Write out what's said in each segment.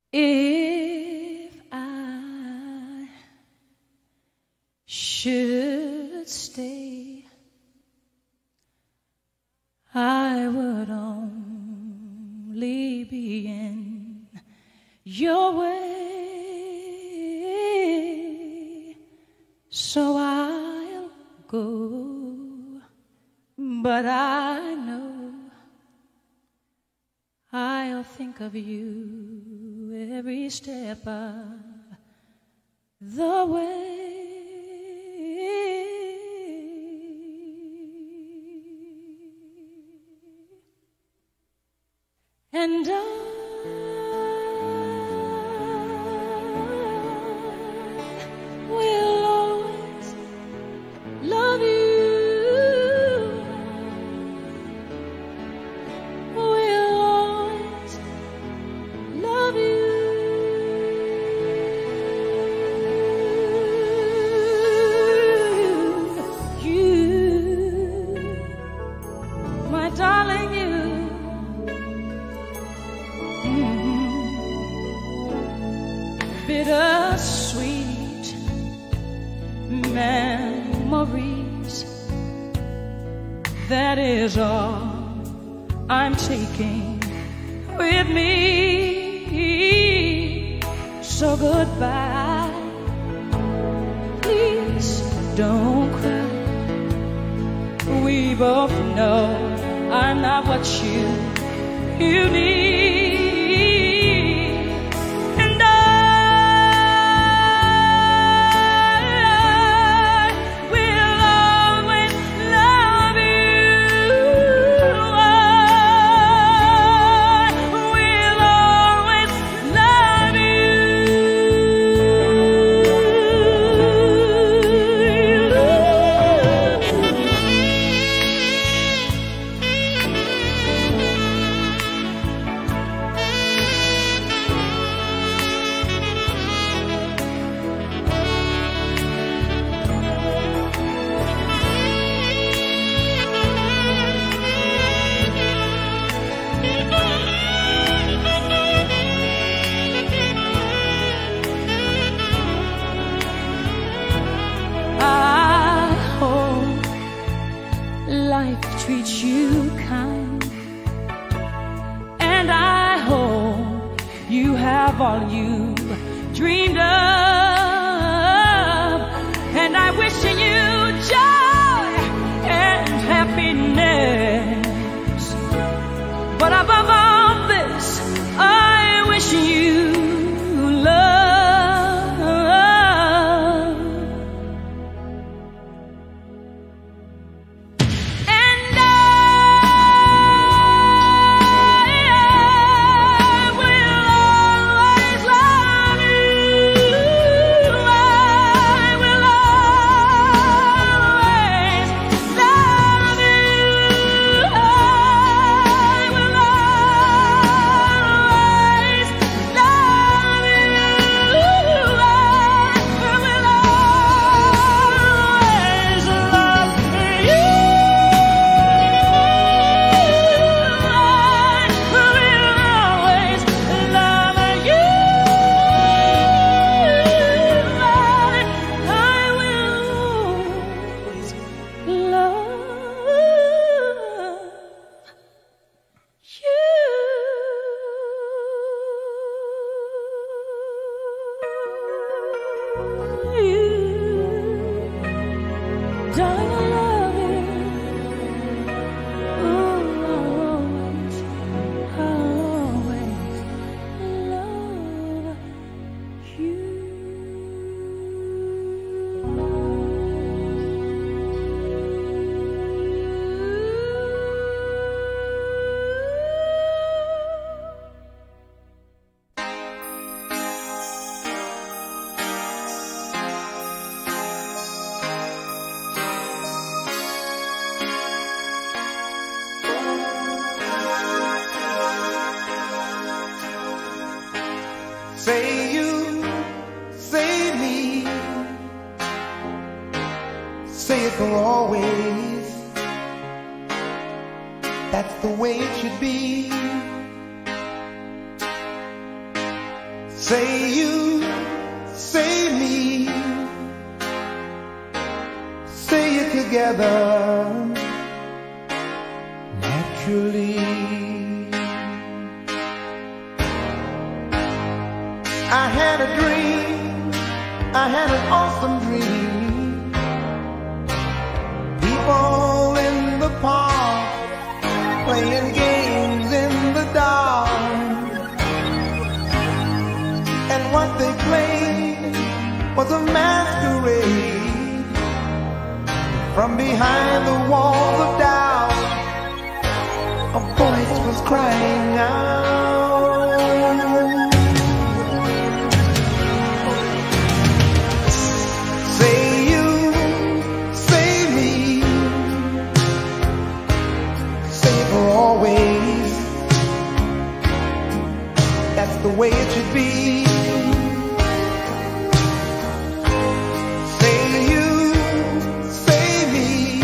If I should stay, I would only be in your way, so I'll go, but I know I'll think of you every step of the way. And I will always love you. Will always love you. You, my darling, you. Bittersweet memories, that is all I'm taking with me. So goodbye, please don't cry. We both know I'm not what you need. Life treats you kind, and I hope you have all you dreamed of, and I wish you joy and happiness, but above all this I wish you love. Say you, say me, say it for always. That's the way it should be. Say you, say me, say it together naturally. I had a dream, I had an awesome dream. People in the park playing games in the dark, and what they played was a masquerade. From behind the walls of doubt, a voice was crying out. Say you, say me, say it for always. That's the way it should be. Say you, say me,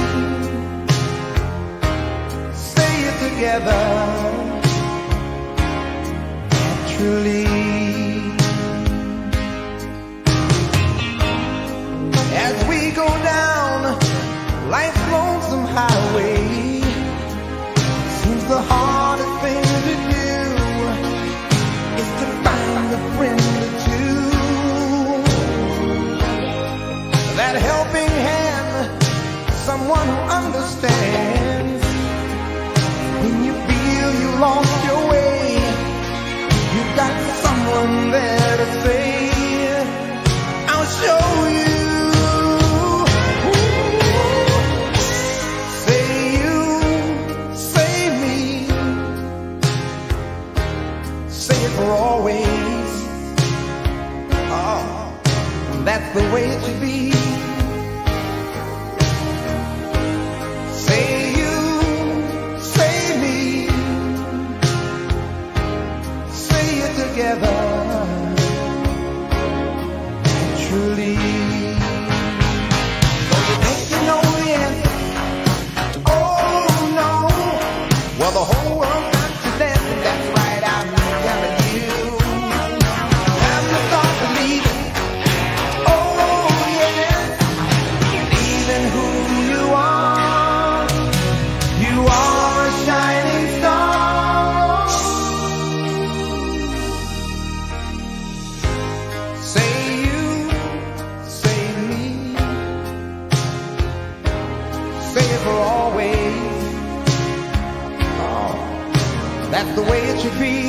say it together naturally. As we go down life's lonesome highway, seems the hardest thing to do is to find a friend or two. That helping hand, someone who understands. When you feel you lost your way, you've got someone there to say, I'll show you. Say you, say me, say it for always. Oh, that's the way it should be. Say you, say me, say it together naturally. Don't you think you know the answer? Oh no. Well, the whole world got to dance, and that's right, I'm telling you. Time to start believing. Oh yeah, believe in who you are. You are a shining star. Say you, say me, say it for always. Oh, that's the way it should be.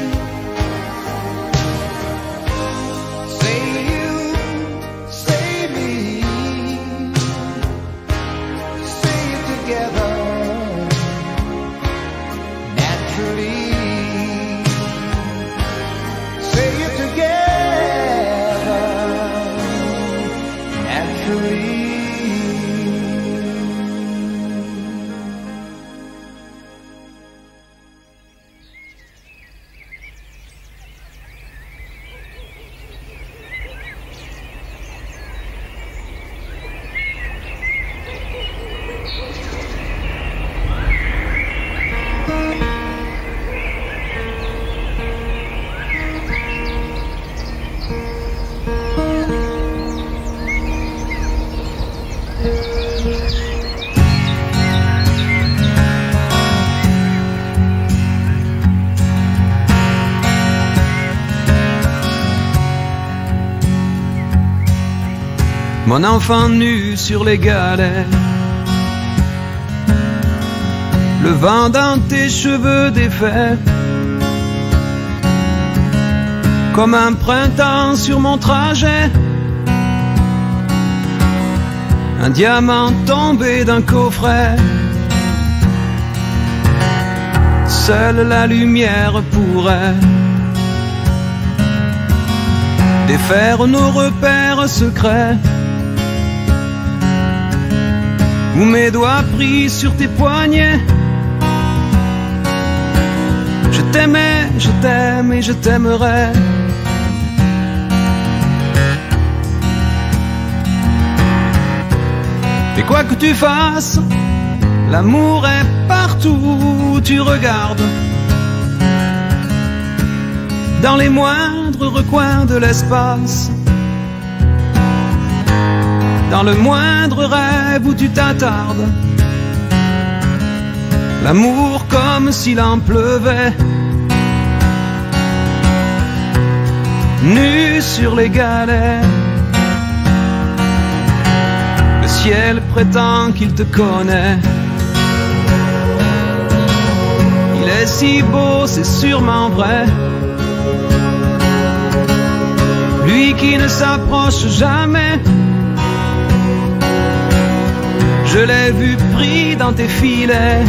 Say you, say me, say it together naturally. Say it together naturally. Mon enfant nu sur les galets, le vent dans tes cheveux défaits, comme un printemps sur mon trajet, un diamant tombé d'un coffret. Seule la lumière pourrait défaire nos repères secrets, où mes doigts pris sur tes poignets. Je t'aimais, je t'aime et je t'aimerai. Et quoi que tu fasses, l'amour est partout où tu regardes. Dans les moindres moindre recoin de l'espace, dans le moindre rêve où tu t'attardes. L'amour comme s'il en pleuvait, nu sur les galets. Le ciel prétend qu'il te connaît. Il est si beau, c'est sûrement vrai. Lui qui ne s'approche jamais. Je l'ai vu pris dans tes filets.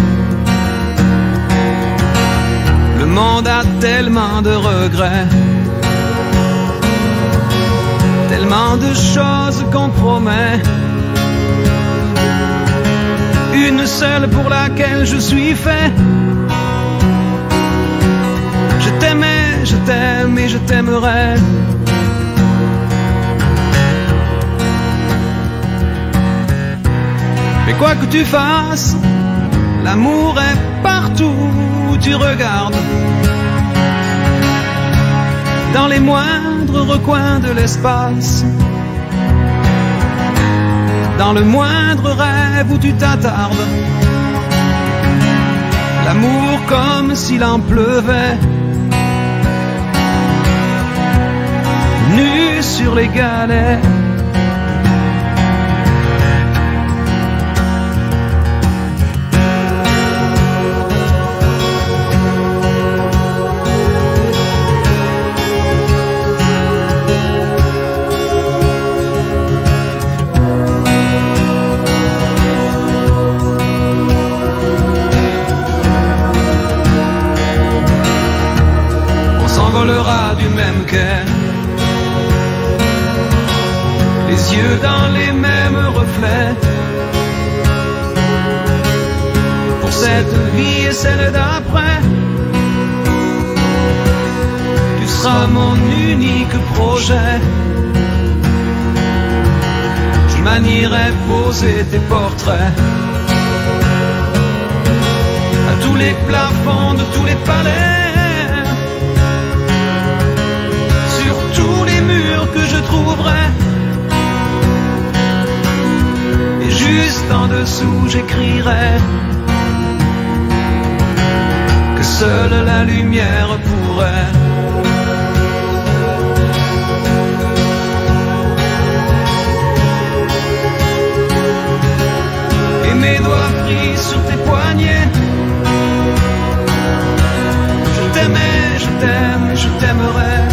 Le monde a tellement de regrets, tellement de choses qu'on promet. Une seule pour laquelle je suis fait. Je t'aimais, je t'aime et je t'aimerai. Mais quoi que tu fasses, l'amour est partout où tu regardes. Dans les moindres recoins de l'espace, dans le moindre rêve où tu t'attardes. L'amour comme s'il en pleuvait, nu sur les galets. S'envolera du même quai, les yeux dans les mêmes reflets. Pour cette vie et celle d'après, tu seras mon unique projet. Je manierai poser tes portraits à tous les plafonds de tous les palais, que je trouverai. Et juste en dessous j'écrirai que seule la lumière pourrait et mes doigts pris sur tes poignets. Je t'aimais, je t'aime, je t'aimerai.